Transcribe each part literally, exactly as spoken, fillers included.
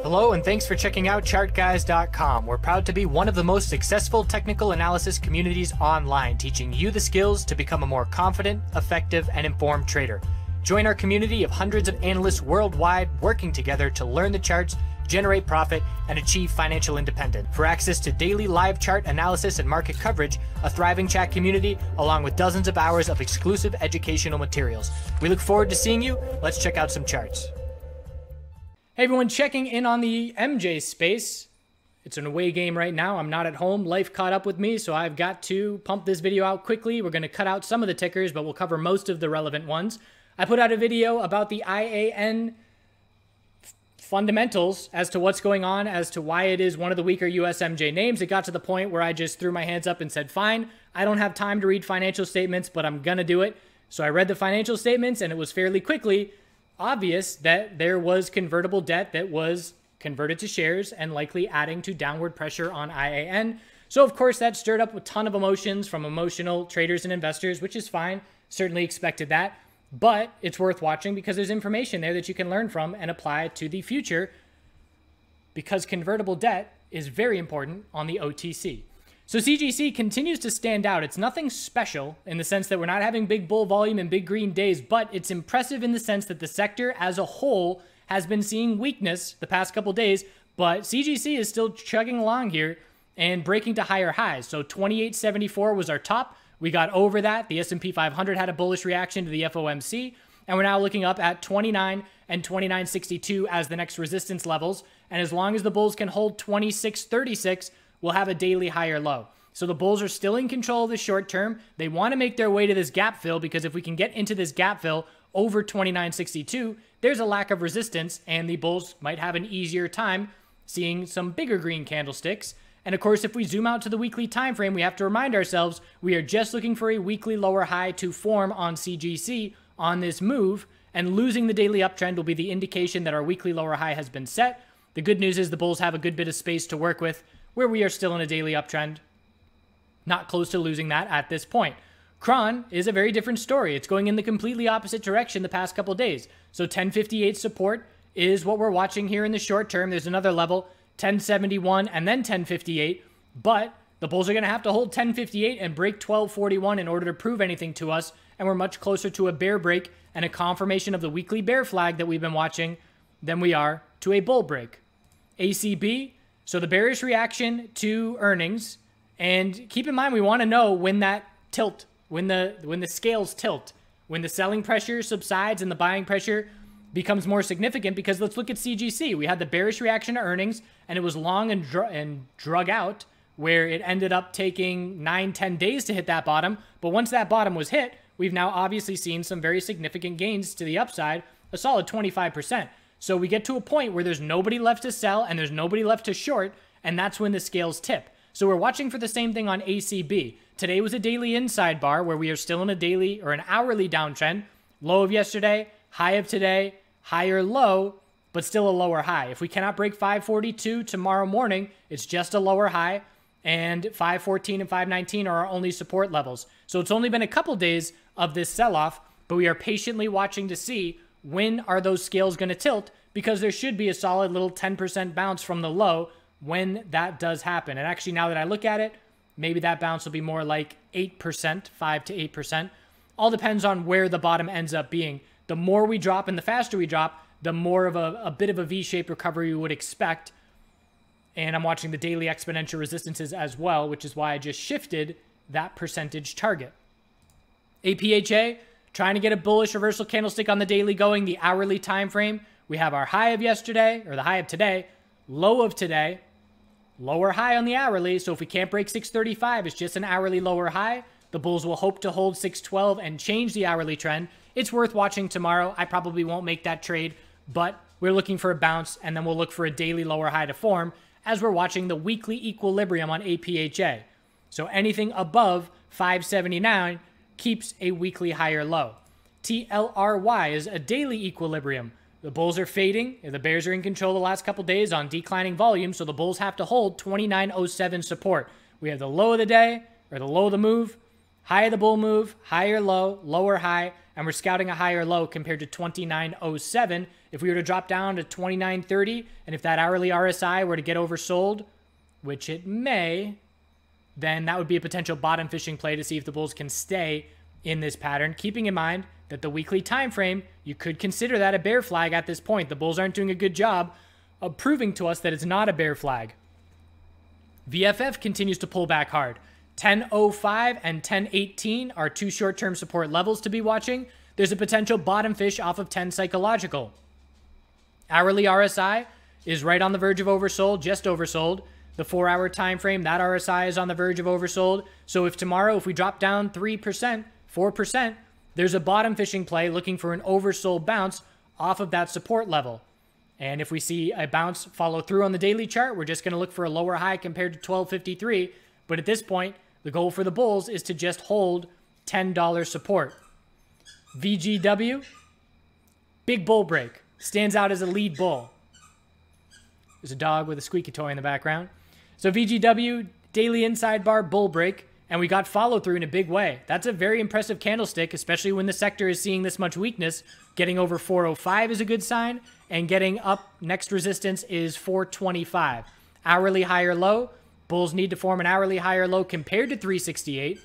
Hello and thanks for checking out chart guys dot com. We're proud to be one of the most successful technical analysis communities online, teaching you the skills to become a more confident, effective, and informed trader. Join our community of hundreds of analysts worldwide working together to learn the charts, generate profit, and achieve financial independence. For access to daily live chart analysis and market coverage, a thriving chat community, along with dozens of hours of exclusive educational materials. We look forward to seeing you. Let's check out some charts. Hey everyone, checking in on the M J space. It's an away game right now. I'm not at home. Life caught up with me, so I've got to pump this video out quickly. We're going to cut out some of the tickers, but we'll cover most of the relevant ones. I put out a video about the I A N fundamentals as to what's going on, as to why it is one of the weaker U S M J names. It got to the point where I just threw my hands up and said, fine, I don't have time to read financial statements, but I'm going to do it. So I read the financial statements, and it was fairly quickly obvious that there was convertible debt that was converted to shares and likely adding to downward pressure on I A N. So of course that stirred up a ton of emotions from emotional traders and investors, which is fine. Certainly expected that, but it's worth watching because there's information there that you can learn from and apply to the future, because convertible debt is very important on the O T C. So C G C continues to stand out. It's nothing special in the sense that we're not having big bull volume and big green days, but it's impressive in the sense that the sector as a whole has been seeing weakness the past couple days, but C G C is still chugging along here and breaking to higher highs. So twenty-eight seventy-four was our top. We got over that. The S and P five hundred had a bullish reaction to the F O M C, and we're now looking up at twenty-nine and twenty-nine sixty-two as the next resistance levels. And as long as the bulls can hold twenty-six thirty-six, we'll have a daily higher low. So the bulls are still in control of the short term. They want to make their way to this gap fill, because if we can get into this gap fill over twenty-nine sixty-two, there's a lack of resistance, and the bulls might have an easier time seeing some bigger green candlesticks. And of course, if we zoom out to the weekly time frame, we have to remind ourselves we are just looking for a weekly lower high to form on C G C on this move, and losing the daily uptrend will be the indication that our weekly lower high has been set. The good news is the bulls have a good bit of space to work with, where we are still in a daily uptrend, not close to losing that at this point. C R O N is a very different story. It's going in the completely opposite direction the past couple days. So ten fifty-eight support is what we're watching here in the short term. There's another level, ten seventy-one and then ten fifty-eight, but the bulls are going to have to hold ten fifty-eight and break twelve forty-one in order to prove anything to us, and we're much closer to a bear break and a confirmation of the weekly bear flag that we've been watching than we are to a bull break. A C B, so the bearish reaction to earnings, and keep in mind we want to know when that tilt, when the when the scales tilt, when the selling pressure subsides and the buying pressure becomes more significant, because let's look at C G C. We had the bearish reaction to earnings, and it was long and, dr and drug out, where it ended up taking nine, ten days to hit that bottom. But once that bottom was hit, we've now obviously seen some very significant gains to the upside, a solid twenty-five percent. So we get to a point where there's nobody left to sell and there's nobody left to short, and that's when the scales tip. So we're watching for the same thing on A C B. Today was a daily inside bar where we are still in a daily or an hourly downtrend. Low of yesterday, high of today, higher low, but still a lower high. If we cannot break five forty-two tomorrow morning, it's just a lower high, and five fourteen and five nineteen are our only support levels. So it's only been a couple days of this sell-off, but we are patiently watching to see when are those scales going to tilt, because there should be a solid little ten percent bounce from the low when that does happen. And actually, now that I look at it, maybe that bounce will be more like eight percent, five to eight percent. All depends on where the bottom ends up being. The more we drop and the faster we drop, the more of a, a bit of a V-shaped recovery we would expect. And I'm watching the daily exponential resistances as well, which is why I just shifted that percentage target. A P H A, trying to get a bullish reversal candlestick on the daily going, the hourly time frame. We have our high of yesterday, or the high of today, low of today, lower high on the hourly. So if we can't break six thirty-five, it's just an hourly lower high. The bulls will hope to hold six twelve and change the hourly trend. It's worth watching tomorrow. I probably won't make that trade, but we're looking for a bounce, and then we'll look for a daily lower high to form as we're watching the weekly equilibrium on A P H A. So anything above five seventy-nine keeps a weekly higher low. T L R Y is a daily equilibrium. The bulls are fading. The bears are in control the last couple days on declining volume, so the bulls have to hold twenty-nine oh seven support. We have the low of the day, or the low of the move, high of the bull move, higher low, lower high, and we're scouting a higher low compared to twenty-nine oh seven if we were to drop down to twenty-nine thirty, and if that hourly R S I were to get oversold, which it may, then that would be a potential bottom fishing play to see if the bulls can stay in this pattern, keeping in mind that the weekly time frame, you could consider that a bear flag at this point. The bulls aren't doing a good job of proving to us that it's not a bear flag. V F F continues to pull back hard. ten oh five and ten eighteen are two short-term support levels to be watching. There's a potential bottom fish off of ten psychological. Hourly R S I is right on the verge of oversold, just oversold. The four-hour time frame, that R S I is on the verge of oversold. So if tomorrow, if we drop down three percent, four percent, there's a bottom fishing play looking for an oversold bounce off of that support level. And if we see a bounce follow through on the daily chart, we're just going to look for a lower high compared to twelve fifty-three. But at this point, the goal for the bulls is to just hold ten dollar support. V G W, big bull break, stands out as a lead bull. There's a dog with a squeaky toy in the background. So V G W, daily inside bar bull break, and we got follow through in a big way. That's a very impressive candlestick, especially when the sector is seeing this much weakness. Getting over four oh five is a good sign, and getting up next resistance is four twenty-five. Hourly higher low, bulls need to form an hourly higher low compared to three sixty-eight,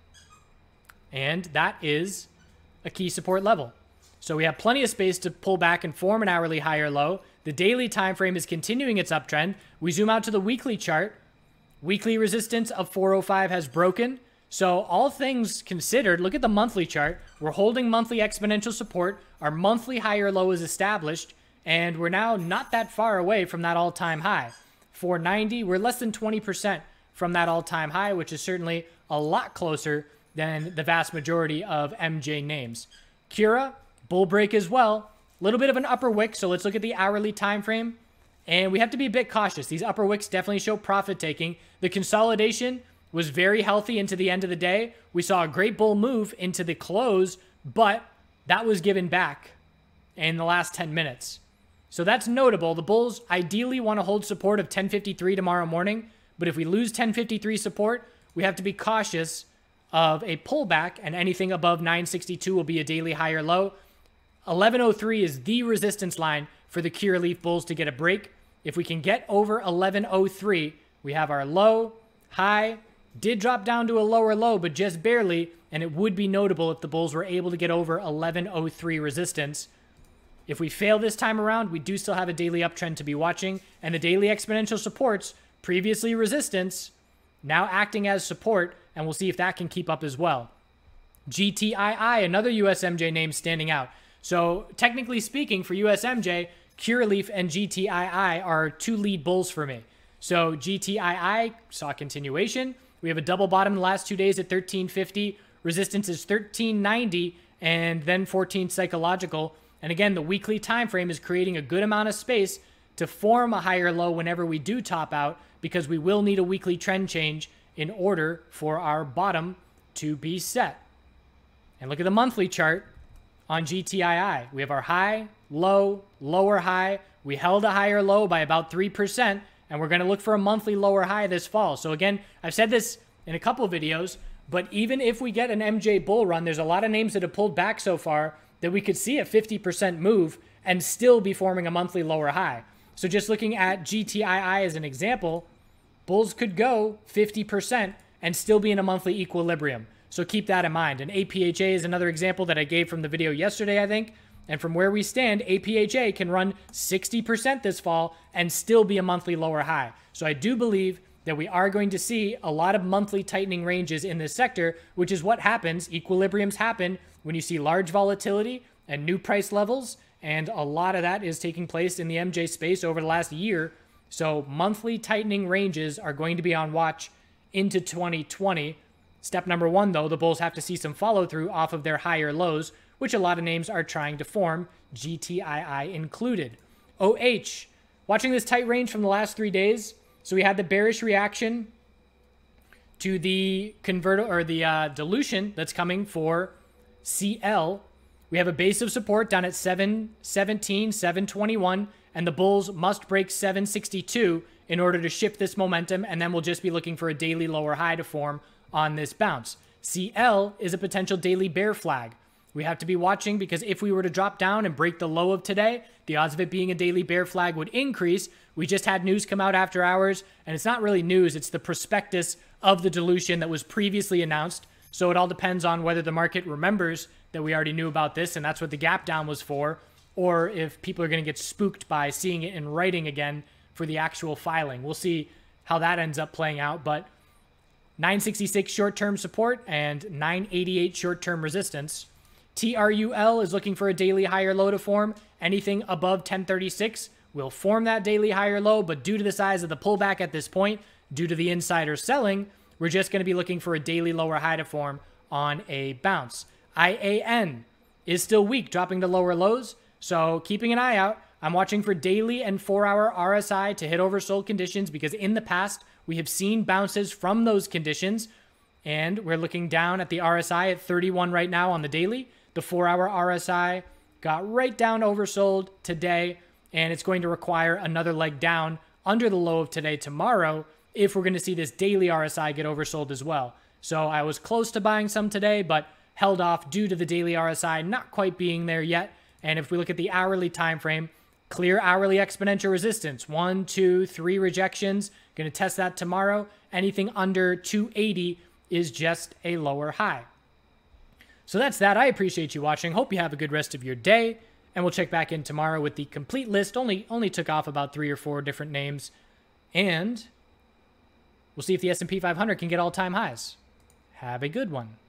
and that is a key support level. So we have plenty of space to pull back and form an hourly higher low. The daily time frame is continuing its uptrend. We zoom out to the weekly chart. Weekly resistance of four oh five has broken. So all things considered, look at the monthly chart. We're holding monthly exponential support. Our monthly higher low is established, and we're now not that far away from that all-time high. four ninety, we're less than twenty percent from that all-time high, which is certainly a lot closer than the vast majority of M J names. Cura, bull break as well. A little bit of an upper wick, so let's look at the hourly time frame. And we have to be a bit cautious. These upper wicks definitely show profit taking. The consolidation was very healthy into the end of the day. We saw a great bull move into the close, but that was given back in the last ten minutes. So that's notable. The bulls ideally want to hold support of ten fifty-three tomorrow morning, but if we lose ten fifty-three support, we have to be cautious of a pullback, and anything above nine sixty-two will be a daily higher low. eleven oh three is the resistance line for the Curaleaf bulls to get a break. If we can get over eleven oh three, we have our low, high, did drop down to a lower low, but just barely, and it would be notable if the bulls were able to get over eleven oh three resistance. If we fail this time around, we do still have a daily uptrend to be watching, and the daily exponential supports, previously resistance, now acting as support, and we'll see if that can keep up as well. G T I I, another U S M J name standing out. So technically speaking, for U S M J, Curaleaf and G T I I are two lead bulls for me. So G T I I saw continuation. We have a double bottom the last two days at thirteen fifty. Resistance is thirteen ninety and then fourteen psychological. And again, the weekly time frame is creating a good amount of space to form a higher low whenever we do top out, because we will need a weekly trend change in order for our bottom to be set. And look at the monthly chart on G T I I. We have our high, low, lower high. We held a higher low by about three percent, and we're going to look for a monthly lower high this fall. So again, I've said this in a couple of videos, but even if we get an M J bull run, there's a lot of names that have pulled back so far that we could see a fifty percent move and still be forming a monthly lower high. So just looking at G T I I as an example, bulls could go fifty percent and still be in a monthly equilibrium. So keep that in mind. And A P H A is another example that I gave from the video yesterday, I think. And from where we stand, A P H A can run sixty percent this fall and still be a monthly lower high. So I do believe that we are going to see a lot of monthly tightening ranges in this sector, which is what happens. Equilibriums happen when you see large volatility and new price levels. And a lot of that is taking place in the M J space over the last year. So monthly tightening ranges are going to be on watch into twenty twenty. Step number one, though, the bulls have to see some follow through off of their higher lows, which a lot of names are trying to form, G T I I included. O H, watching this tight range from the last three days. So we had the bearish reaction to the convert or the uh, dilution that's coming for C L. We have a base of support down at seven seventeen, seven twenty-one, and the bulls must break seven sixty-two in order to shift this momentum, and then we'll just be looking for a daily lower high to form on this bounce. C L is a potential daily bear flag. we have to be watching, because if we were to drop down and break the low of today, the odds of it being a daily bear flag would increase. We just had news come out after hours, and it's not really news. It's the prospectus of the dilution that was previously announced. So it all depends on whether the market remembers that we already knew about this, and that's what the gap down was for, or if people are going to get spooked by seeing it in writing again for the actual filing. We'll see how that ends up playing out, but nine sixty-six short-term support and nine eighty-eight short-term resistance. T R U L is looking for a daily higher low to form. Anything above ten thirty-six will form that daily higher low, but due to the size of the pullback at this point, due to the insider selling, we're just going to be looking for a daily lower high to form on a bounce. I A N is still weak, dropping to lower lows, so keeping an eye out. I'm watching for daily and four-hour R S I to hit oversold conditions, because in the past, we have seen bounces from those conditions, and we're looking down at the R S I at thirty-one right now on the daily. The four-hour R S I got right down oversold today, and it's going to require another leg down under the low of today tomorrow if we're going to see this daily R S I get oversold as well. So I was close to buying some today, but held off due to the daily R S I not quite being there yet. And if we look at the hourly time frame, clear hourly exponential resistance. One, two, three rejections. Going to test that tomorrow. Anything under two eighty is just a lower high. So that's that. I appreciate you watching. Hope you have a good rest of your day. And we'll check back in tomorrow with the complete list. Only, only took off about three or four different names. And we'll see if the S and P five hundred can get all-time highs. Have a good one.